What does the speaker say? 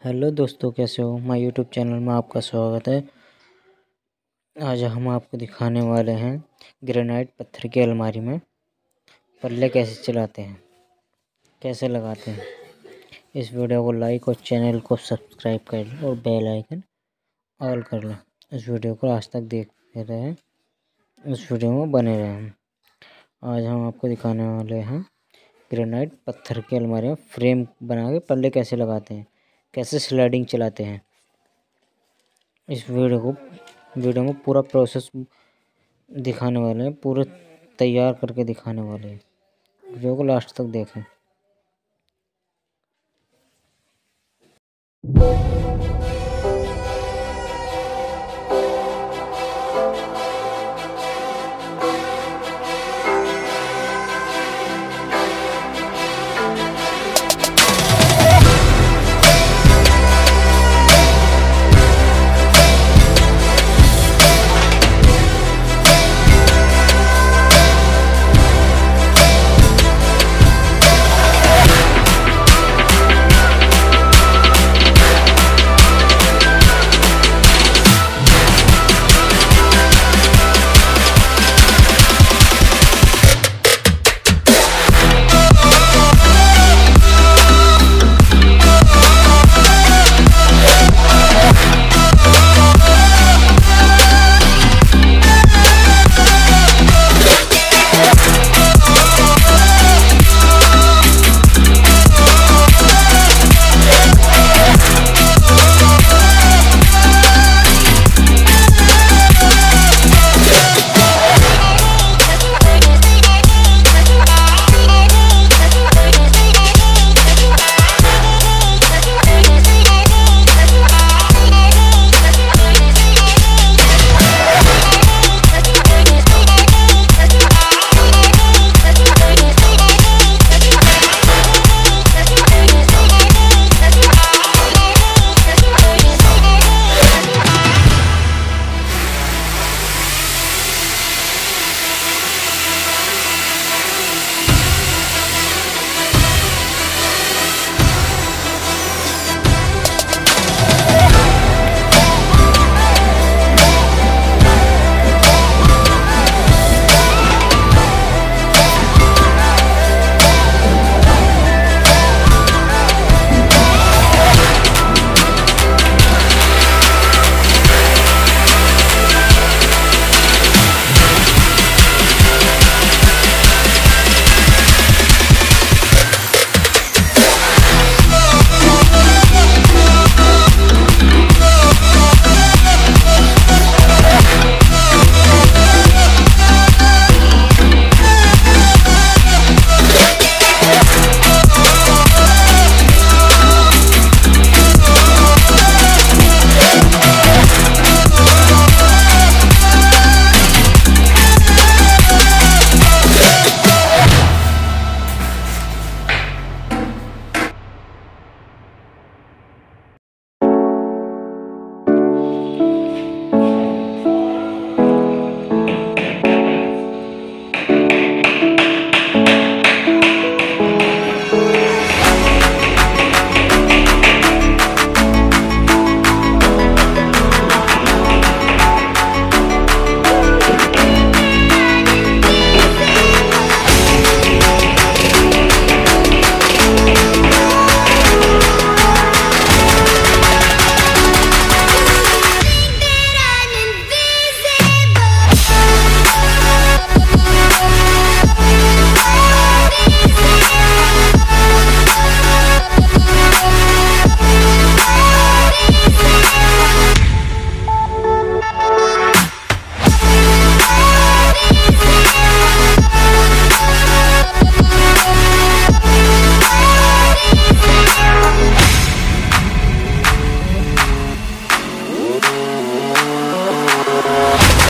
Hello दोस्तों, कैसे हो। माय यूट्यूब चैनल में आपका स्वागत है। आज हम आपको दिखाने वाले हैं ग्रेनाइट पत्थर की अलमारी में पल्ले कैसे चलाते हैं, कैसे लगाते हैं। इस वीडियो को लाइक और चैनल को सब्सक्राइब कर लें और बेल आइकन ऑल कर लें। इस वीडियो को आज तक देखते रहें, इस वीडियो में बने रहें। आज हम आपको दिखाने वाले हैं ग्रेनाइट पत्थर की अलमारी में फ्रेम बना के पल्ले कैसे लगाते हैं, कैसे स्लाइडिंग चलाते हैं। इस वीडियो में पूरा प्रोसेस दिखाने वाले हैं, पूरे तैयार करके दिखाने वाले हैं। वीडियो को लास्ट तक देखें।